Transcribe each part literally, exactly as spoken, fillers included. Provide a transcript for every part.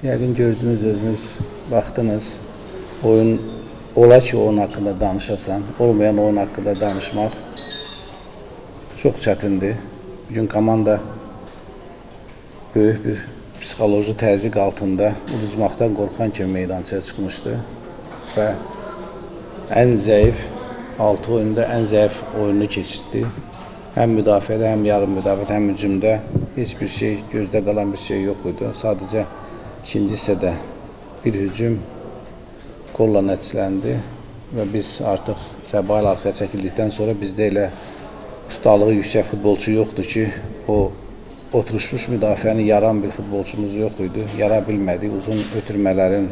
Yəqin gördünüz, özünüz baxdınız. Oyun, ola ki oyun haqqında danışasan, olmayan oyun haqqında danışmaq çox çətindir. Bugün komanda böyük bir psixoloji təzyiq altında uduzmaqdan qorxan kimi meydançaya çıxmışdı və ən zəif, altı oyunda ən zəif oyunu keçirdi. Həm müdafiədə, həm yarım müdafiədə, həm hücumda heç bir şey, gözdə qalan bir şey yox idi. Sadəcə ikinci hissədə bir hücum qolla nəticələndi və biz artıq Səba ilə arxaya çəkildikdən sonra bizdə elə ustalığı yüksək futbolçu yoxdur ki, o oturuşmuş müdafiəni yaran bir futbolçumuz yox idi. Yara bilmədik, uzun ötürmələrin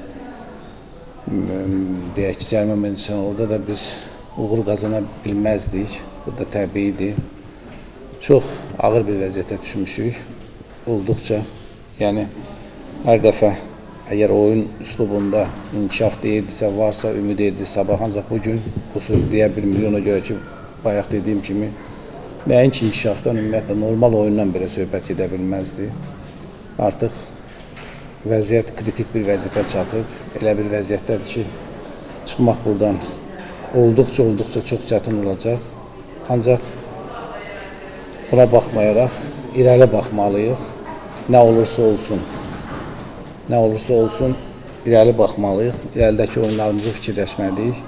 deyək ki, cərimə mendisən orada da biz uğur qazana bilməzdik. Bu da təbiidir. Çox ağır bir vəziyyətə düşmüşük olduqca. Yəni, hər dəfə əgər oyun üslubunda inkişaf deyirdisə, varsa, ümid edirdi sabah. Ancaq bugün bu söz deyə bilmir. Ona görə ki, bayaq dediyim kimi, müəyyən ki, inkişafdan, ümumiyyətlə, normal oyundan belə söhbət edə bilməzdi. Artıq vəziyyət kritik bir vəziyyətə çatıb. Elə bir vəziyyətdədir ki, çıxmaq buradan olduqca, olduqca çox çətin olacaq. Ancaq buna baxmayaraq, irəli baxmalıyıq. Nə olursa olsun, nə olursa olsun, irəli baxmalıyıq. İrəlidəki oyunlarımızı fikirləşməliyik.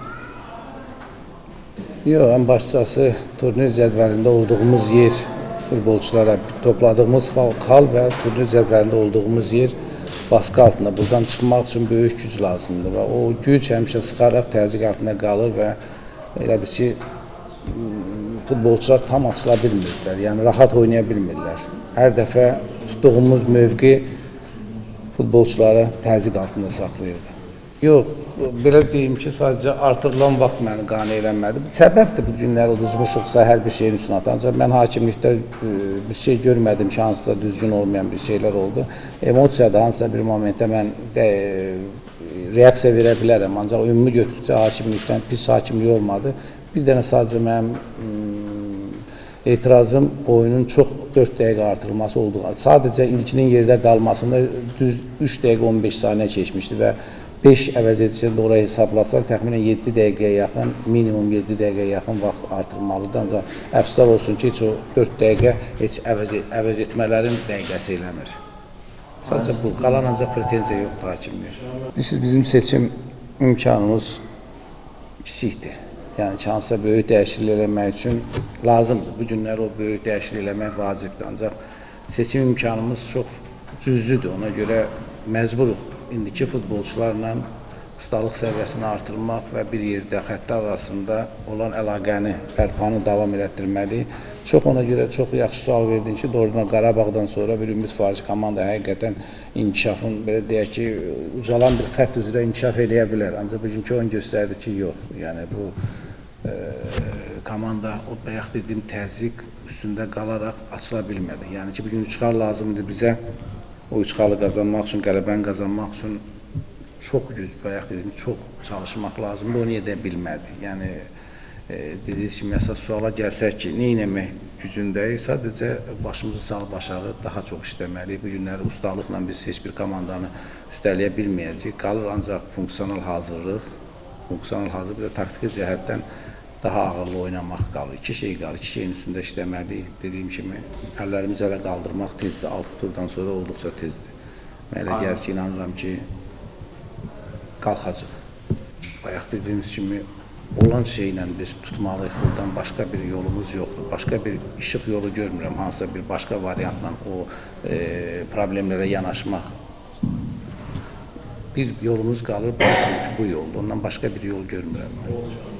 Yox, ən başçası turnir cədvəlində olduğumuz yer, futbolçulara topladığımız xal və turnir cədvəlində olduğumuz yer baskı altında. Buradan çıxmaq üçün böyük güc lazımdır və o güc həmişə sıxaraq təzyiq altında qalır və elə bir ki, futbolçular tam açıla bilmirlər, yəni rahat oynaya bilmirlər. Hər dəfə tutduğumuz mövqi futbolçuları təzyiq altında saxlayırdı. Yox, belə deyim ki, sadəcə artırılan vaxt məni qane eləmədi. Səbəbdir bu günləri uduzmuşuqsa hər bir şeyin üstünə atı. Ancaq mən hakimlikdə bir şey görmədim ki, hansısa düzgün olmayan bir şeylər oldu. Emosiyada hansısa bir momentdə mən reaksiya verə bilərəm. Ancaq ümumi götürsə hakimlikdən pis hakimlik olmadı. Bir dənə sadəcə mənim etirazım oyunun çox dörd dəqiqə artırılması oldu. Sadəcə ilkinin yerdə qalmasında düz üç dəqiqə on beş saniyə keçmişdi və beş əvəz edicində oraya hesablasan təxminən yeddi dəqiqəyə yaxın, minimum yeddi dəqiqəyə yaxın vaxt artırılmalıdır. Ancaq əfsuslar olsun ki, heç o dörd dəqiqə heç əvəz, əvəz etmələrin dəqiqəsi eləmir. Sadəcə bu, qalan ancaq pretenziya yoxdur hakimlik. Bizim seçim imkanımız kiçikdir. Yəni ki, hansısa böyük dəyişiklik eləmək üçün lazımdır. Bu günlər o böyük dəyişiklik eləmək vacibdir. Ancaq seçim imkanımız çox cüzdür. Ona görə məcburuq indiki futbolçularla ustalıq səviyyəsini artırmaq və bir yerdə xəttlər arasında olan əlaqəni, bərpanı davam elətdirməli. Çox ona görə çox yaxşı sual verdin ki, doğrudan Qarabağdan sonra bir ümid var ki, komanda həqiqətən inkişafın, belə deyək ki, ucalan bir xətt üzrə inkişaf eləyə bilər. Ancaq bugünkü oyun göstərdi ki, yox. Yəni bu e, komanda o bayaq dediyim təzyiq üstündə qalaraq açıla bilmədi. Yəni ki, bugün üç xal lazımdır bizə. O üç xalı qazanmaq üçün, qələbəni qazanmaq üçün çox güc, bayaq dediyim, çox çalışmaq lazımdır. Onu edə bilmədi. Yəni, e, dediyiniz kimi, əsas suala gəlsək ki, nə etmək gücündəyik? Sadəcə başımızı salıb aşağı daha çox işləməliyik. Bu günləri ustalıqla biz heç bir komandanı üstələyə bilməyəcəyik. Qalır ancaq funksional hazırlıq, funksional hazırlıq, bir də taktiki cəhətdən daha ağırlı oynamaq qalır. İki şey qalır, iki şeyin üstündə işləməliyik. Dediyim kimi, əllərimizi ələ qaldırmaq tezdir, altı turdan sonra olduqca tezdir. Mən elə gəlir ki, inanıram ki, qalxacaq. Bayaq dediyimiz kimi, olan şeylə biz tutmalıyıq, buradan başqa bir yolumuz yoxdur. Başqa bir işıq yolu görmürəm, hansısa bir başqa variantla o e, problemlərə yanaşmaq. Bir yolumuz qalır, bu yoldur, ondan başqa bir yol görmürəm.